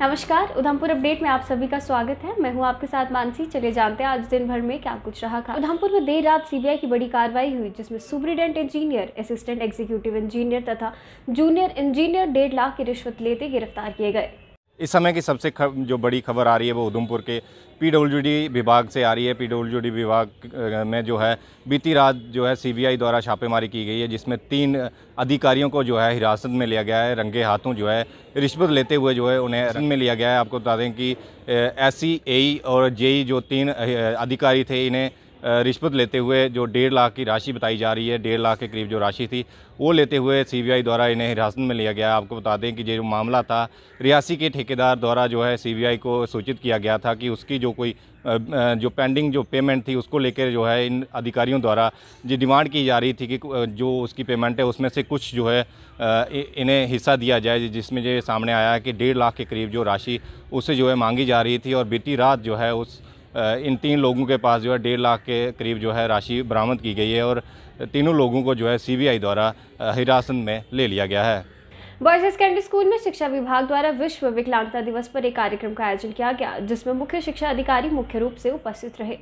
नमस्कार, उधमपुर अपडेट में आप सभी का स्वागत है। मैं हूं आपके साथ मानसी। चलिए जानते हैं आज दिन भर में क्या कुछ रहा था। उधमपुर में देर रात सीबीआई की बड़ी कार्रवाई हुई, जिसमें superintendent engineer, assistant executive engineer तथा जूनियर इंजीनियर 1.5 लाख की रिश्वत लेते गिरफ्तार किए गए। इस समय की सबसे जो बड़ी खबर आ रही है वो उधमपुर के पीडब्ल्यूडी विभाग से आ रही है। पीडब्ल्यूडी विभाग में जो है बीती रात जो है सीबीआई द्वारा छापेमारी की गई है, जिसमें 3 अधिकारियों को जो है हिरासत में लिया गया है। रंगे हाथों जो है रिश्वत लेते हुए जो है उन्हें हिरासत में लिया गया है। आपको बता दें कि एसई, एई और जेई जो 3 अधिकारी थे, इन्हें रिश्वत लेते हुए जो 1.5 लाख की राशि बताई जा रही है, 1.5 लाख के करीब जो राशि थी वो लेते हुए सीबीआई द्वारा इन्हें हिरासत में लिया गया। आपको बता दें कि जो मामला था रियासी के ठेकेदार द्वारा जो है सीबीआई को सूचित किया गया था कि उसकी जो कोई जो पेंडिंग जो पेमेंट थी उसको लेकर जो है इन अधिकारियों द्वारा जो डिमांड की जा रही थी कि जो उसकी पेमेंट है उसमें से कुछ जो है इन्हें हिस्सा दिया जाए, जिसमें जो सामने आया है कि 1.5 लाख के करीब जो राशि उससे जो है मांगी जा रही थी। और बीती रात जो है इन 3 लोगों के पास जो है 1.5 लाख के करीब जो है राशि बरामद की गई है और तीनों लोगों को जो है सीबीआई द्वारा हिरासत में ले लिया गया है। बॉयज सेकेंडरी स्कूल में शिक्षा विभाग द्वारा विश्व विकलांगता दिवस पर एक कार्यक्रम का आयोजन किया गया, जिसमें मुख्य शिक्षा अधिकारी मुख्य रूप से उपस्थित रहे।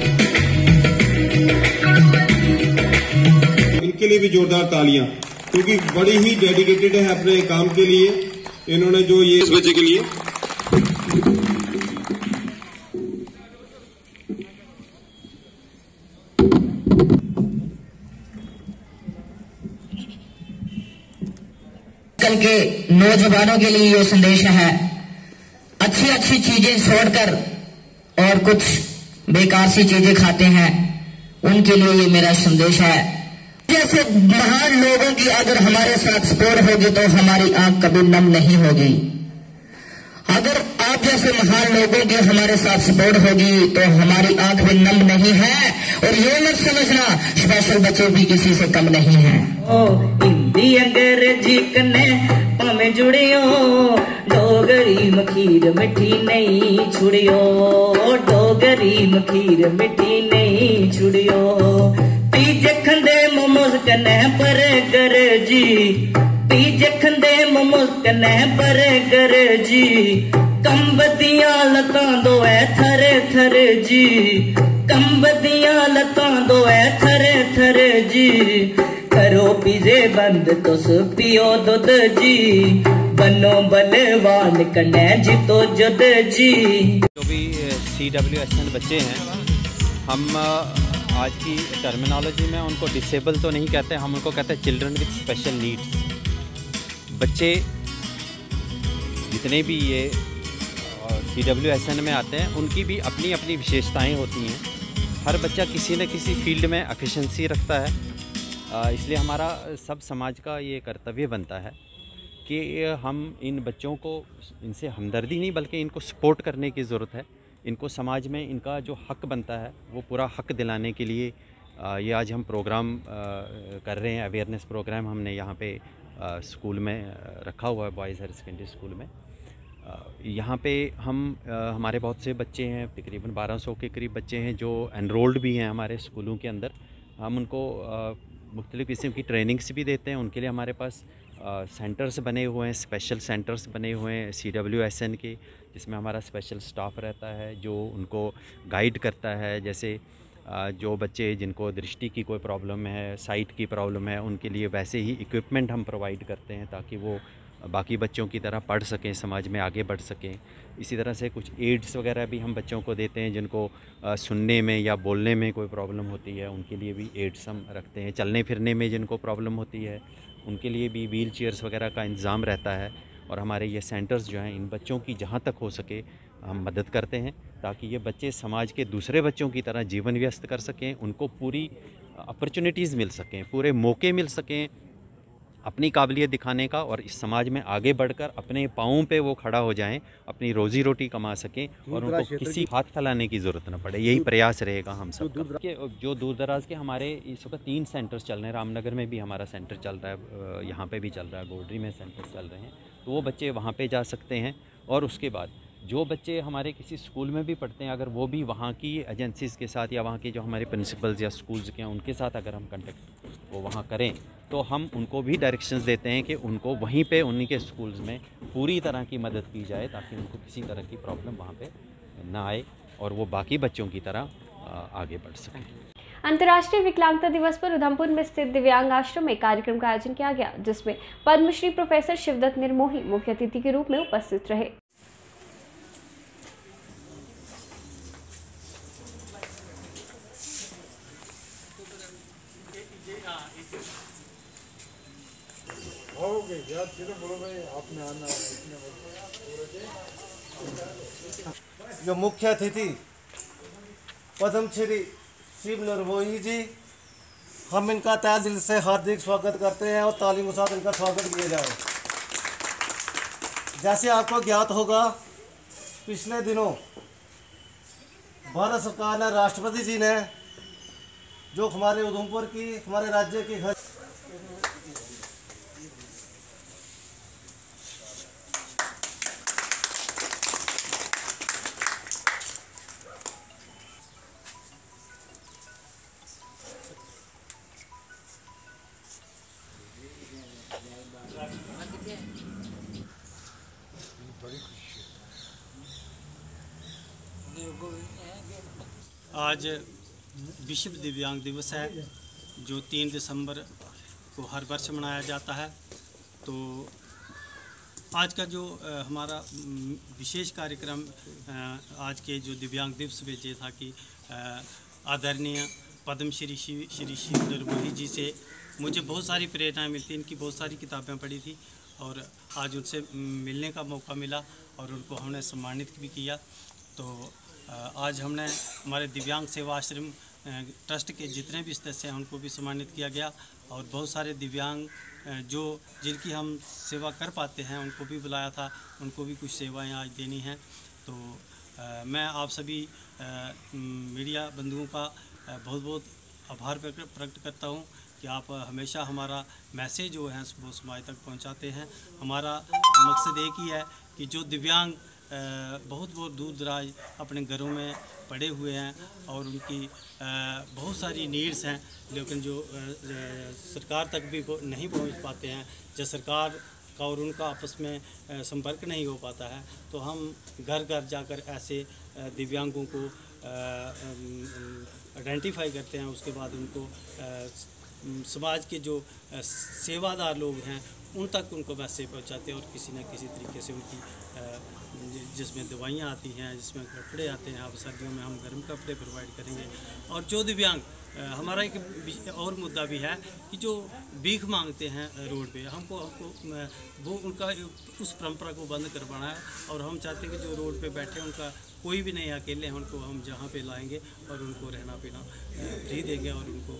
इनके लिए भी जोरदार तालियां, क्योंकि बड़ी ही डेडिकेटेड है अपने काम के लिए। इन्होंने जो ये इस बच्चे के लिए कल के नौजवानों के लिए ये संदेश है, अच्छी अच्छी चीजें छोड़कर और कुछ बेकार सी चीजें खाते हैं, उनके लिए ये मेरा संदेश है। जैसे महान लोगों की अगर हमारे साथ सपोर्ट होगी तो हमारी आंख कभी नम नहीं होगी। अगर आप जैसे महान लोगों की हमारे साथ सपोर्ट होगी तो हमारी आंख भी नम नहीं है। और ये मत समझना स्पेशल बच्चे भी किसी से कम नहीं है। हिंदी अंग्रेजी कन्ने भावें जुड़ियो, डोगरी मखीर मिठी नहीं छुड़ियो, डोगरी मखीर मिठी नहीं छुड़ियो। पीजे खंदे मोमोज कन्ने बर्गर जी, पीजे खंदे मोमोज कन्ने बर्गर जी, कंबदियां लतां दो है थरे थरे जी, कंबदियां लतां दो है थरे थरे जी। करो पिज़े बंद तुस पियो दुध जी, बनो बलवान कन्ने जितो जुद जी। जो भी CWSN बच्चे हैं, हम आज की टर्मिनोलॉजी में उनको डिसेबल तो नहीं कहते, हम उनको कहते हैं चिल्ड्रन विद स्पेशल नीड्स। बच्चे जितने भी ये CWSN में आते हैं उनकी भी अपनी अपनी विशेषताएं होती हैं। हर बच्चा किसी न किसी फील्ड में एफिशिएंसी रखता है, इसलिए हमारा सब समाज का ये कर्तव्य बनता है कि हम इन बच्चों को, इनसे हमदर्दी नहीं बल्कि इनको सपोर्ट करने की ज़रूरत है। इनको समाज में इनका जो हक बनता है वो पूरा हक दिलाने के लिए ये आज हम प्रोग्राम कर रहे हैं। अवेयरनेस प्रोग्राम हमने यहाँ पे स्कूल में रखा हुआ है, बॉयज़ हायर सेकेंडरी स्कूल में। यहाँ पे हम हमारे बहुत से बच्चे हैं, तकरीबन 1200 के करीब बच्चे हैं जो एनरोल्ड भी हैं हमारे स्कूलों के अंदर। हम उनको मुख्तलिफ़ किस्म की ट्रेनिंग्स भी देते हैं। उनके लिए हमारे पास सेंटर्स बने हुए हैं, स्पेशल सेंटर्स बने हुए हैं CWSN के, जिसमें हमारा स्पेशल स्टाफ रहता है जो उनको गाइड करता है। जैसे जो बच्चे जिनको दृष्टि की कोई प्रॉब्लम है, साइट की प्रॉब्लम है, उनके लिए वैसे ही इक्विपमेंट हम प्रोवाइड करते हैं ताकि वो बाकी बच्चों की तरह पढ़ सकें, समाज में आगे बढ़ सकें। इसी तरह से कुछ एड्स वगैरह भी हम बच्चों को देते हैं जिनको सुनने में या बोलने में कोई प्रॉब्लम होती है, उनके लिए भी एड्स हम रखते हैं। चलने फिरने में जिनको प्रॉब्लम होती है उनके लिए भी व्हील चेयर्स वगैरह का इंतज़ाम रहता है। और हमारे ये सेंटर्स जो हैं, इन बच्चों की जहाँ तक हो सके हम मदद करते हैं ताकि ये बच्चे समाज के दूसरे बच्चों की तरह जीवन व्यस्त कर सकें, उनको पूरी अपॉर्चुनिटीज़ मिल सकें, पूरे मौके मिल सकें अपनी काबिलियत दिखाने का, और इस समाज में आगे बढ़कर अपने पाँवों पे वो खड़ा हो जाएं, अपनी रोज़ी रोटी कमा सकें और उनको किसी हाथ फैलाने की ज़रूरत न पड़े। यही प्रयास रहेगा हम सब का। जो दूर दराज के हमारे इस वक्त 3 सेंटर्स चल रहे हैं। रामनगर में भी हमारा सेंटर चल रहा है, यहाँ पे भी चल रहा है, गोडरी में सेंटर्स चल रहे हैं, तो वो बच्चे वहाँ पे जा सकते हैं। और उसके बाद जो बच्चे हमारे किसी स्कूल में भी पढ़ते हैं, अगर वो भी वहाँ की एजेंसीज़ के साथ या वहाँ के जो हमारे प्रिंसिपल्स या स्कूल्स के हैं उनके साथ अगर हम कंटेक्ट वो वहाँ करें तो हम उनको भी डायरेक्शंस देते हैं कि उनको वहीं पे उन्हीं के स्कूल्स में पूरी तरह की मदद की जाए ताकि उनको किसी तरह की प्रॉब्लम वहाँ पे ना आए और वो बाकी बच्चों की तरह आगे बढ़ सकें। अंतर्राष्ट्रीय विकलांगता दिवस पर उधमपुर में स्थित दिव्यांग आश्रम में कार्यक्रम का आयोजन किया गया, जिसमें पद्मश्री प्रोफेसर शिवदत्त निर्मोही मुख्य अतिथि के रूप में उपस्थित रहे। जो मुख्य अतिथि पद्मश्री शिव निर्मोही जी, हम इनका तहे दिल से हार्दिक स्वागत करते हैं और तालियों के साथ इनका स्वागत किया जाए। जैसे आपको ज्ञात होगा, पिछले दिनों भारत सरकार ने, राष्ट्रपति जी ने जो हमारे उधमपुर की, हमारे राज्य की आज विश्व दिव्यांग दिवस है जो 3 दिसंबर को हर वर्ष मनाया जाता है। तो आज का जो हमारा विशेष कार्यक्रम आज के जो दिव्यांग दिवस में ये था कि आदरणीय पद्मश्री श्री शिव निर्मोही जी से मुझे बहुत सारी प्रेरणाएं मिलती, इनकी बहुत सारी किताबें पढ़ी थी और आज उनसे मिलने का मौका मिला और उनको हमने सम्मानित भी किया। तो आज हमने हमारे दिव्यांग सेवा आश्रम ट्रस्ट के जितने भी सदस्य हैं उनको भी सम्मानित किया गया और बहुत सारे दिव्यांग जो जिनकी हम सेवा कर पाते हैं उनको भी बुलाया था, उनको भी कुछ सेवाएं आज देनी हैं। तो मैं आप सभी मीडिया बंधुओं का बहुत बहुत आभार प्रकट करता हूं कि आप हमेशा हमारा मैसेज जो है वो समाज तक पहुंचाते हैं। हमारा मकसद एक ही है कि जो दिव्यांग बहुत दूर दराज अपने घरों में पड़े हुए हैं और उनकी बहुत सारी नीड्स हैं, लेकिन जो सरकार तक भी नहीं पहुंच पाते हैं, जब सरकार का और उनका आपस में संपर्क नहीं हो पाता है, तो हम घर घर जाकर ऐसे दिव्यांगों को आइडेंटिफाई करते हैं। उसके बाद उनको समाज के जो सेवादार लोग हैं उन तक उनको मैसेज पहुंचाते हैं और किसी न किसी तरीके से उनकी जिसमें दवाइयाँ आती हैं, जिसमें कपड़े आते हैं, अब सर्दियों में हम गर्म कपड़े प्रोवाइड करेंगे। और जो दिव्यांग हमारा एक और मुद्दा भी है कि जो भीख मांगते हैं रोड पे, हमको वो उनका उस परंपरा को बंद करवाना है और हम चाहते हैं कि जो रोड पे बैठे उनका कोई भी नहीं अकेले हैं, उनको हम जहाँ पे लाएंगे और उनको रहना पीना फ्री देंगे और उनको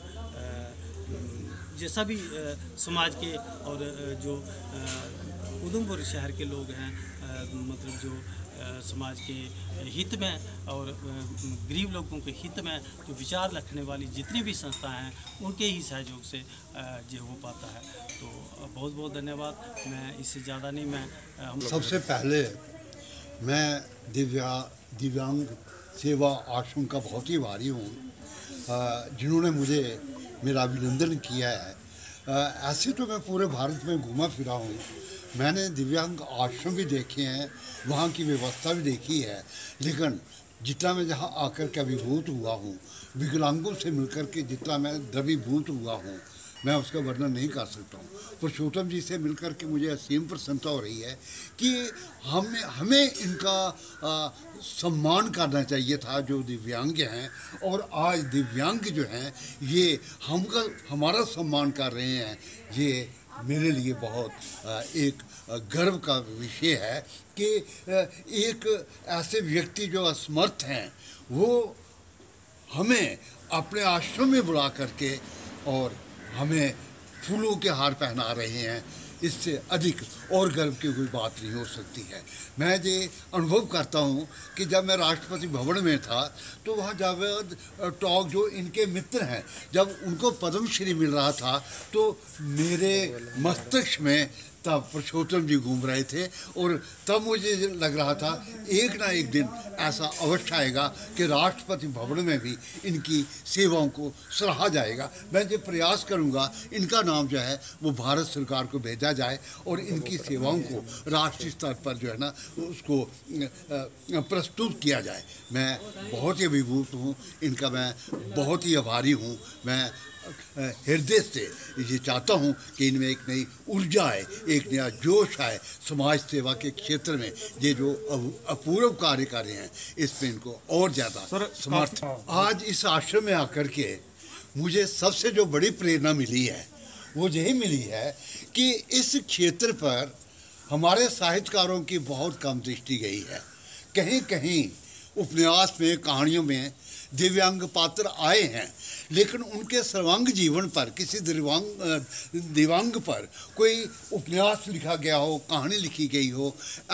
जैसा भी समाज के और जो उधमपुर शहर के लोग हैं, मतलब जो समाज के हित में और गरीब लोगों के हित में जो विचार रखने वाली जितनी भी संस्थाएं हैं उनके ही सहयोग से ये हो पाता है। तो बहुत बहुत धन्यवाद। मैं इससे ज़्यादा नहीं, मैं हम सबसे पहले मैं दिव्यांग सेवा आश्रम का बहुत ही आभारी हूँ जिन्होंने मुझे मेरा अभिनंदन किया है। ऐसे तो मैं पूरे भारत में घूमा फिरा हूँ, मैंने दिव्यांग आश्रम भी देखे हैं, वहाँ की व्यवस्था भी देखी है, लेकिन जितना मैं जहाँ आकर के अभिभूत हुआ हूँ, विकलांगों से मिलकर के जितना मैं द्रवीभूत हुआ हूँ, मैं उसका वर्णन नहीं कर सकता हूँ। पुरुषोत्तम जी से मिलकर के मुझे असीम प्रसन्नता हो रही है कि हमें इनका सम्मान करना चाहिए था जो दिव्यांग हैं, और आज दिव्यांग जो हैं ये हमारा सम्मान कर रहे हैं। ये मेरे लिए बहुत एक गर्व का विषय है कि एक ऐसे व्यक्ति जो असमर्थ हैं वो हमें अपने आश्रम में बुला करके और हमें फूलों के हार पहना रहे हैं। इससे अधिक और गर्व की कोई बात नहीं हो सकती है। मैं ये अनुभव करता हूँ कि जब मैं राष्ट्रपति भवन में था तो वहाँ जावेद टॉक जो इनके मित्र हैं, जब उनको पद्मश्री मिल रहा था तो मेरे मस्तिष्क में तब पुरुषोत्तम जी घूम रहे थे और तब मुझे लग रहा था एक ना एक दिन ऐसा अवश्य आएगा कि राष्ट्रपति भवन में भी इनकी सेवाओं को सराहा जाएगा। मैं जो प्रयास करूंगा इनका नाम जो है वो भारत सरकार को भेजा जाए और इनकी सेवाओं को राष्ट्रीय स्तर पर जो है ना उसको प्रस्तुत किया जाए। मैं बहुत ही अभिभूत हूँ, इनका मैं बहुत ही आभारी हूँ। मैं हृदय से ये चाहता हूँ कि इनमें एक नई ऊर्जा आए, एक नया जोश आए समाज सेवा के क्षेत्र में। ये जो अपूर्व कार्य कर रहे हैं इसमें इनको और ज़्यादा समर्थ। आज इस आश्रम में आकर के मुझे सबसे जो बड़ी प्रेरणा मिली है वो यही मिली है कि इस क्षेत्र पर हमारे साहित्यकारों की बहुत कम दृष्टि गई है। कहीं कहीं उपन्यास में, कहानियों में दिव्यांग पात्र आए हैं, लेकिन उनके सर्वांग जीवन पर, किसी दिव्यांग पर कोई उपन्यास लिखा गया हो, कहानी लिखी गई हो,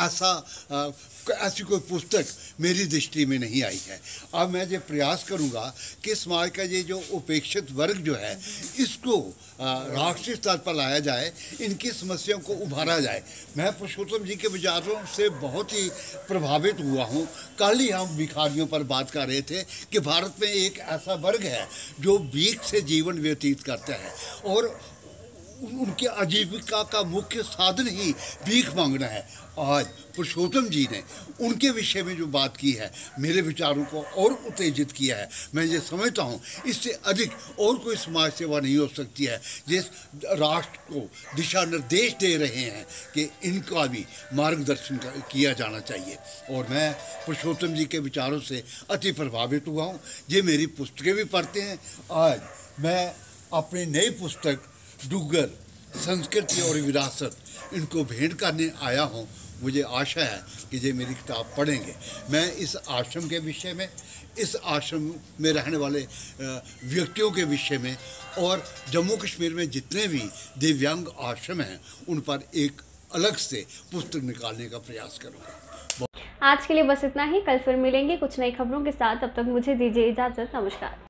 ऐसी कोई पुस्तक मेरी दृष्टि में नहीं आई है। अब मैं ये प्रयास करूंगा कि समाज का ये जो उपेक्षित वर्ग जो है इसको राष्ट्रीय स्तर पर लाया जाए, इनकी समस्याओं को उभारा जाए। मैं पुरुषोत्तम जी के विचारों से बहुत ही प्रभावित हुआ हूँ। कल ही हम भिखारियों पर बात कर रहे थे कि भारत में एक ऐसा वर्ग है जो भीख से जीवन व्यतीत करता है और उनके आजीविका का मुख्य साधन ही भीख मांगना है। आज पुरुषोत्तम जी ने उनके विषय में जो बात की है मेरे विचारों को और उत्तेजित किया है। मैं ये समझता हूँ इससे अधिक और कोई समाज सेवा नहीं हो सकती है जिस राष्ट्र को दिशा निर्देश दे रहे हैं कि इनका भी मार्गदर्शन किया जाना चाहिए। और मैं पुरुषोत्तम जी के विचारों से अति प्रभावित हुआ हूँ। ये मेरी पुस्तकें भी पढ़ते हैं। आज मैं अपनी नई पुस्तक डुग्गर संस्कृति और विरासत इनको भेंट करने आया हूँ। मुझे आशा है कि ये मेरी किताब पढ़ेंगे। मैं इस आश्रम के विषय में, इस आश्रम में रहने वाले व्यक्तियों के विषय में और जम्मू कश्मीर में जितने भी दिव्यांग आश्रम हैं उन पर एक अलग से पुस्तक निकालने का प्रयास करूँगा। आज के लिए बस इतना ही। कल फिर मिलेंगे कुछ नई खबरों के साथ। तब तक मुझे दीजिए इजाज़त। नमस्कार।